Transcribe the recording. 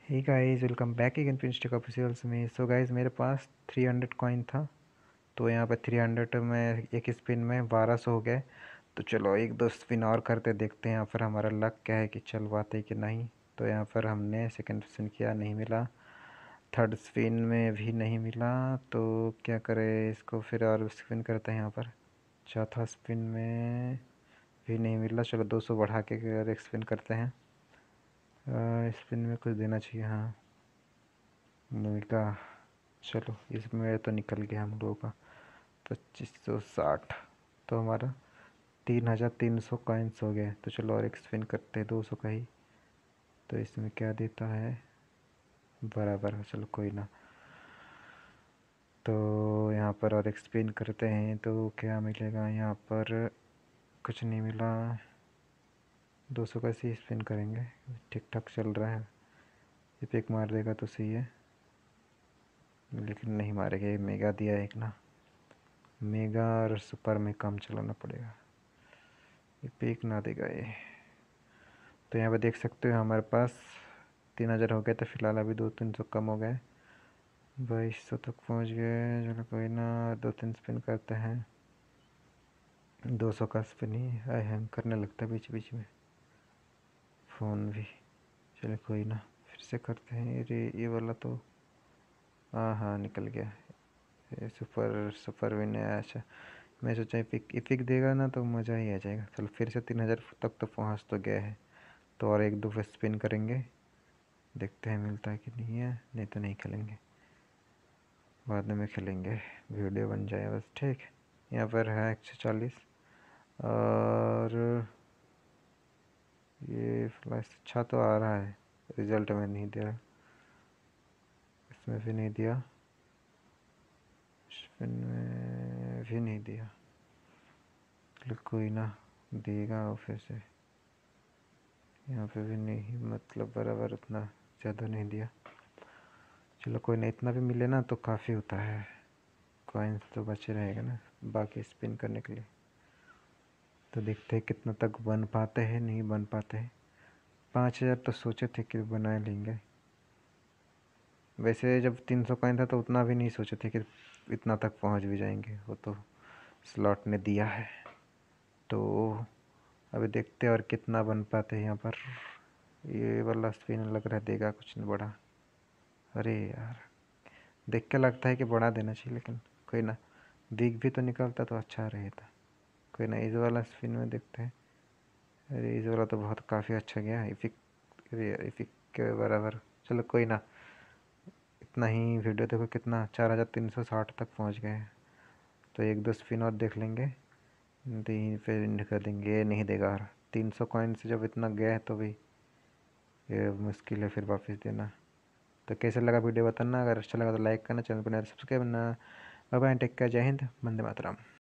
हे guys, welcome back again Finstech Officials में। So guys, मेरे पास 300 coin था। तो यहाँ पे 300 में एक स्पिन में 1200 हो गए। तो चलो एक दो स्पिन और करते देखते हैं यहाँ पर हमारा लक क्या है कि चल पाते कि नहीं। तो यहाँ पर हमने सेकंड स्पिन किया, नहीं मिला। थर्ड स्पिन में भी नहीं मिला। तो क्या करें इसको, फिर और स्पिन करते हैं यहाँ पर। चौथा स्पिन में भी नहीं मिला। चलो 200 बढ़ा के और एक स्पिन करते हैं। स्पिन में कुछ देना चाहिए। हाँ, मूवी का। चलो इसमें तो निकल गया हम लोगों का 2560। तो हमारा 3300 कॉइन्स हो गए। तो चलो और एक स्पिन करते हैं 200 का ही। तो इसमें क्या देता है, बराबर। चलो कोई ना। तो यहाँ पर और एक स्पिन करते हैं तो क्या मिलेगा यहाँ पर। कुछ नहीं मिला। 200 का ही स्पिन करेंगे, ठीक ठाक चल रहा है। ये पिक मार देगा तो सही है, लेकिन नहीं मारेगा। ये मेगा दिया एक ना, मेगा और सुपर में काम चलाना पड़ेगा। ये पिक ना देगा ये। तो यहाँ पे देख सकते हो हमारे पास 3000 हो गए थे फिलहाल। अभी 200-300 कम हो गए, 2200 तक पहुँच गए। चलो कोई ना, 2-3 स्पिन करते हैं। 200 का स्पिन ही हैंग करने लगता है बीच बीच में फ़ोन भी। चलो कोई ना, फिर से करते हैं। ये वाला तो हाँ हाँ निकल गया। ये सुपर सुपर भी नहीं आया। अच्छा, मैं सोचा इपिक देगा ना तो मज़ा ही आ जाएगा। चलो फिर से 3000 तक तो पहुँच तो गया है। तो और एक दो स्पिन करेंगे, देखते हैं मिलता है कि नहीं है। नहीं तो नहीं खेलेंगे, बाद में खेलेंगे, वीडियो बन जाए बस। ठीक, यहाँ पर है 140। और ये फ्लैश अच्छा तो आ रहा है, रिजल्ट में नहीं दे रहा। इसमें भी नहीं दिया, स्पिन में भी नहीं दिया। चलो कोई ना, देगा वो फिर से। यहाँ पे भी नहीं, मतलब बराबर उतना ज़्यादा नहीं दिया। चलो कोई ना, इतना भी मिले ना तो काफ़ी होता है। कॉइन्स तो बचे रहेगा ना बाकी स्पिन करने के लिए। तो देखते हैं कितना तक बन पाते हैं, नहीं बन पाते हैं। 5000 तो सोचे थे कि बना लेंगे। वैसे जब 300 कॉइन था तो उतना भी नहीं सोचे थे कि इतना तक पहुंच भी जाएंगे। वो तो स्लॉट ने दिया है। तो अभी देखते हैं और कितना बन पाते हैं यहाँ पर। ये वाला स्पिन लग रहा है देगा कुछ नहीं बड़ा। अरे यार, देख के लगता है कि बढ़ा देना चाहिए, लेकिन कोई ना, दिख भी तो निकलता तो अच्छा रहेगा। कोई ना, इस वाला स्पिन में देखते हैं। अरे इस वाला तो बहुत काफ़ी अच्छा गया, इपिक। अरे यार, इपिक के बराबर। चलो कोई ना, इतना ही। वीडियो देखो कितना, 4360 तक पहुंच गए हैं। तो एक दो स्पिन और देख लेंगे, तो यहीं पे एंड कर देंगे। ये नहीं देगा और 300 कॉइन से जब इतना गया है तो भी ये मुश्किल है फिर वापस देना। तो कैसा लगा वीडियो बताना। अगर अच्छा लगा तो लाइक करना, चैनल पर नया सब्सक्राइब करना। बाय बाय, टेक केयर, जय हिंद, वंदे मातरम।